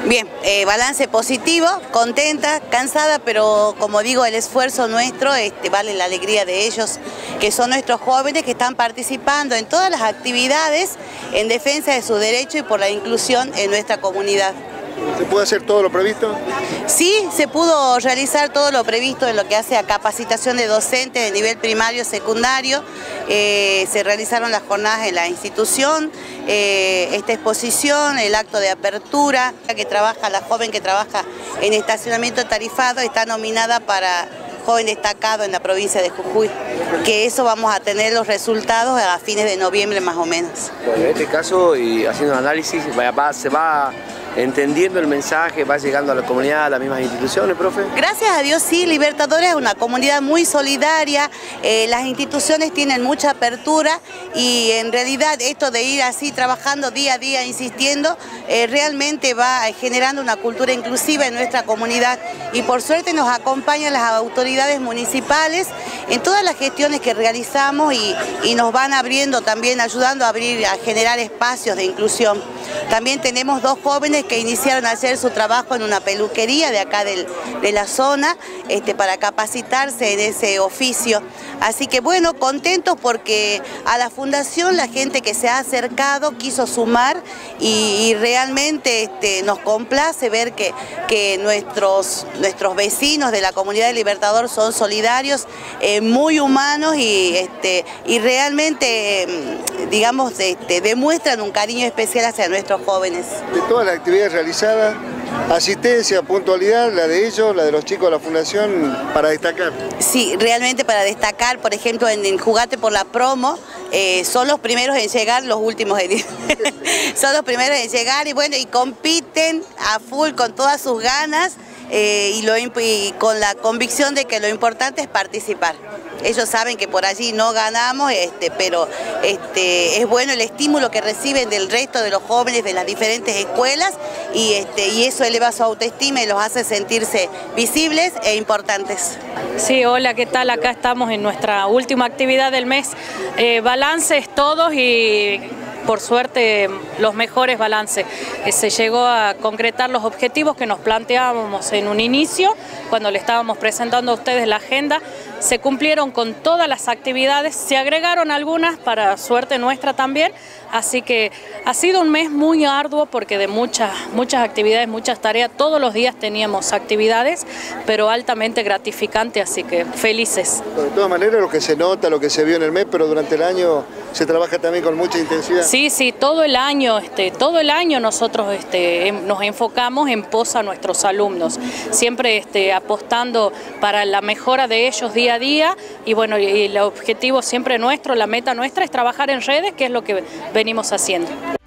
Bien, balance positivo, contenta, cansada, pero como digo, el esfuerzo nuestro vale la alegría de ellos, que son nuestros jóvenes que están participando en todas las actividades en defensa de sus derechos y por la inclusión en nuestra comunidad. ¿Se puede hacer todo lo previsto? Sí, se pudo realizar todo lo previsto en lo que hace a capacitación de docentes de nivel primario, secundario. Se realizaron las jornadas en la institución, esta exposición, el acto de apertura, la joven que trabaja en estacionamiento tarifado está nominada para joven destacado en la provincia de Jujuy, que eso vamos a tener los resultados a fines de noviembre más o menos. Bueno, en este caso, y haciendo un análisis, se va entendiendo el mensaje, va llegando a la comunidad, a las mismas instituciones, profe. Gracias a Dios sí, Libertadores es una comunidad muy solidaria, las instituciones tienen mucha apertura y en realidad esto de ir así trabajando día a día, insistiendo, realmente va generando una cultura inclusiva en nuestra comunidad y por suerte nos acompañan las autoridades municipales en todas las gestiones que realizamos y nos van abriendo también, ayudando a generar espacios de inclusión. También tenemos dos jóvenes que iniciaron a hacer su trabajo en una peluquería de acá de la zona para capacitarse en ese oficio. Así que bueno, contentos porque a la fundación la gente que se ha acercado quiso sumar y realmente nos complace ver que nuestros vecinos de la comunidad de Libertador son solidarios, muy humanos y realmente, digamos, demuestran un cariño especial hacia nuestros jóvenes. De todas las actividades realizadas, asistencia, puntualidad, la de ellos, la de los chicos de la fundación, para destacar. Sí, realmente para destacar, por ejemplo, en Jugate por la Promo, son los primeros en llegar, los últimos en ir. Son los primeros en llegar y bueno, y compiten a full con todas sus ganas y con la convicción de que lo importante es participar. Ellos saben que por allí no ganamos, pero es bueno el estímulo que reciben del resto de los jóvenes de las diferentes escuelas y eso eleva su autoestima y los hace sentirse visibles e importantes. Sí, hola, ¿qué tal? Acá estamos en nuestra última actividad del mes. Balances todos y por suerte los mejores balances. Se llegó a concretar los objetivos que nos planteábamos en un inicio, cuando le estábamos presentando a ustedes la agenda. Se cumplieron con todas las actividades, se agregaron algunas para suerte nuestra también, así que ha sido un mes muy arduo porque de muchas actividades, muchas tareas, todos los días teníamos actividades, pero altamente gratificante, así que felices. De todas maneras, lo que se nota, lo que se vio en el mes, pero durante el año se trabaja también con mucha intensidad. Sí, todo el año nosotros nos enfocamos en pos a nuestros alumnos, siempre apostando para la mejora de ellos día a día y bueno, y el objetivo siempre nuestro, la meta nuestra es trabajar en redes, que es lo que venimos haciendo.